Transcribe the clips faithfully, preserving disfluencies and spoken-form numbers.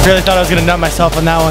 Really thought I was gonna nut myself on that one.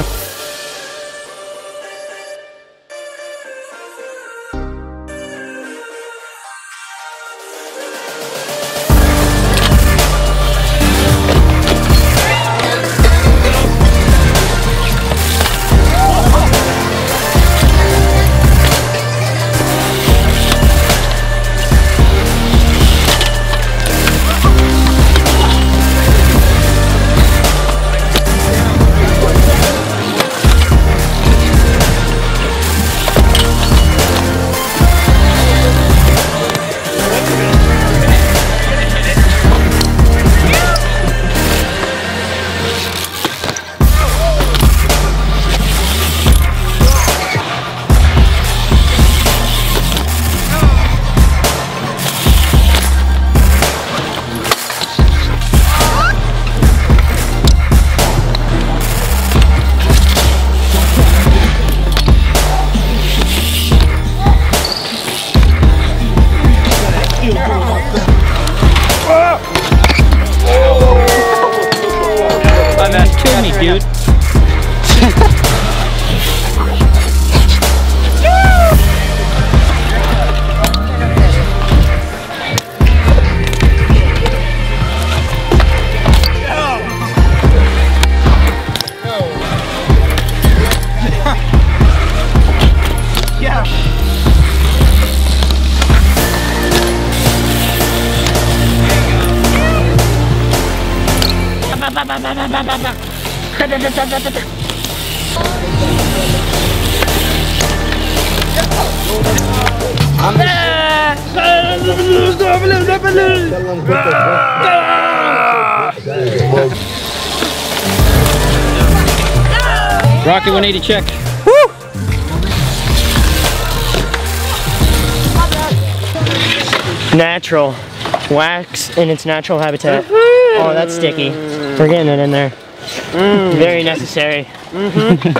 Dude. Rocky one eighty check. Woo! Natural. Wax in its natural habitat. Oh, that's sticky. We're getting it in there. Mm. Very necessary. Mm-hmm.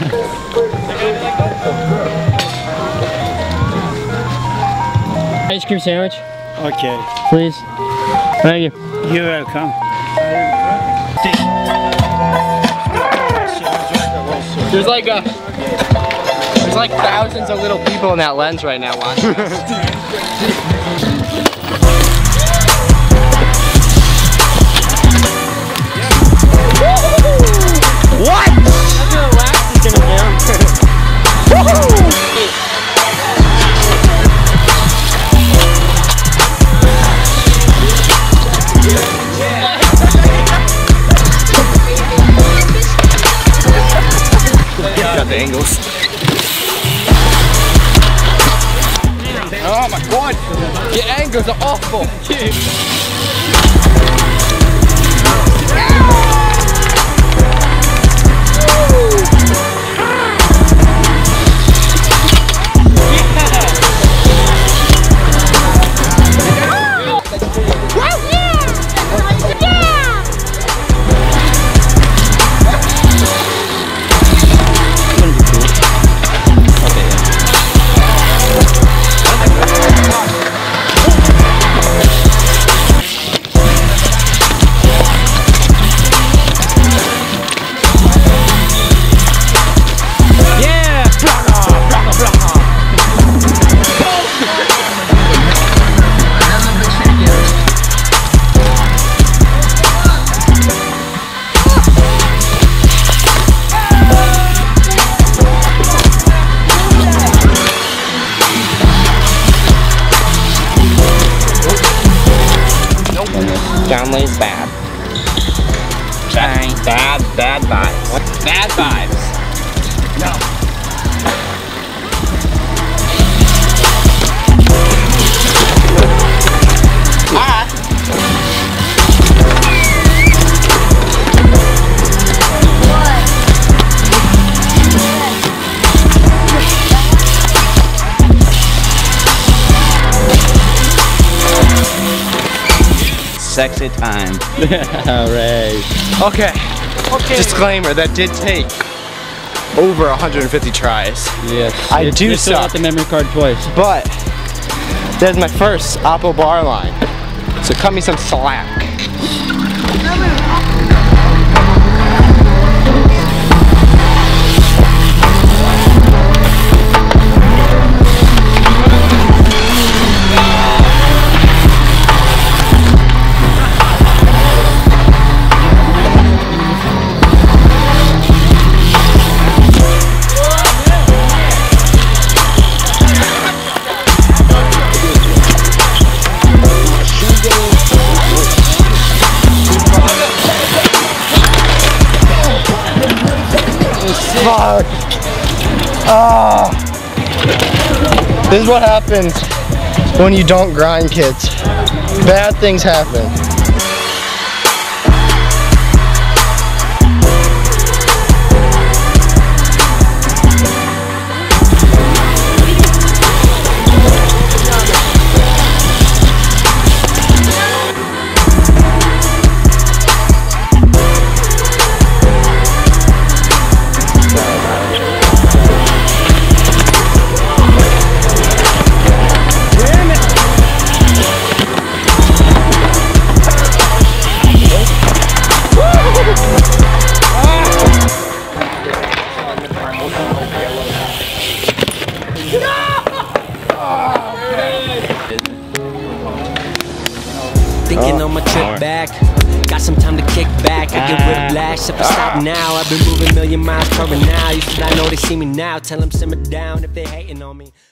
Ice cream sandwich. Okay. Please. Thank you. You're welcome. There's like a, there's like thousands of little people in that lens right now watching us. What? That's what wax is gonna do. Woohoo! Got the angles. Oh my god! Your angles are awful! John Lee's bad. Bad, bad, bad vibes. What? Bad vibes. No. Ah. Sexy time. Alright. Okay. Okay. Disclaimer, that did take over one hundred fifty tries. Yes. I it, do it suck. out the memory card twice. But there's my first Oppo bar line. So cut me some slack. Fuck. Ah. This is what happens when you don't grind, kids. Bad things happen. Thinking on my trip back, got some time to kick back. I get whiplash if I stop now. I've been moving a million miles per an hour. You should not know they see me now. Tell them simmer down if they hating on me.